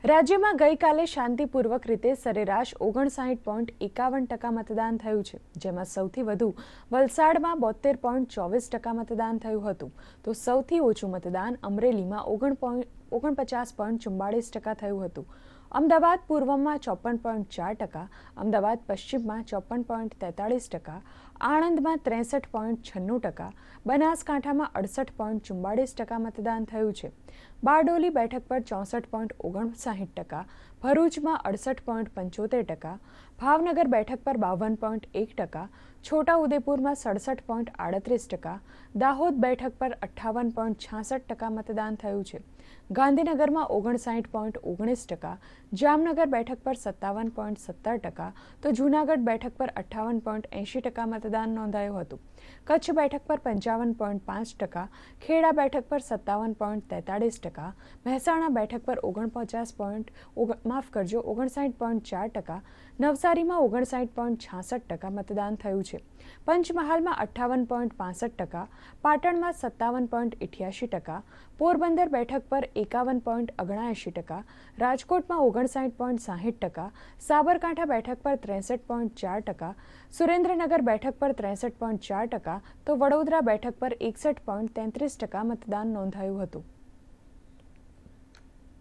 રાજ્યમાં ગઈકાલે શાંતિપૂર્વક રીતે સરેરાશ 59.51% મતદાન થયું છે, જેમાં સૌથી વધુ વલસાડમાં 72.24% મતદાન થયું હતું, તો સૌથી ઓછું મતદાન અમરેલીમાં 49.44% થયું હતું. અમદાવાદ પૂર્વમાં 54.4%, અમદાવાદ પશ્ચિમમાં 54.43%, આણંદમાં 63.96%, બનાસકાંઠામાં 68.44% મતદાન થયું છે. બારડોલી બેઠક પર 64.59%, ભરૂચમાં 68.75%, ભાવનગર બેઠક પર 52.1%, છોટાઉદેપુરમાં 67.38%, દાહોદ બેઠક પર 58.66% મતદાન થયું છે. ગાંધીનગરમાં 59.19%, જામનગર બેઠક પર 57.17%, તો જૂનાગઢ બેઠક પર 58.80% મતદાન નોંધાયું હતું. કચ્છ બેઠક પર 55.5%, ખેડા બેઠક પર 57.43%, મહેસાણા બેઠક પર 59.4%, નવસારીમાં 59.66% મતદાન થયું છે. પંચમહાલમાં 58.65%, પાટણમાં 57.88%, પોરબંદર બેઠક પર 51.79%, રાજકોટમાં 59.60%, સાબરકાંઠા બેઠક પર 63.4%, સુરેન્દ્રનગર બેઠક પર 63.4%, તો વડોદરા બેઠક પર 61.33% મતદાન નોંધાયું હતું.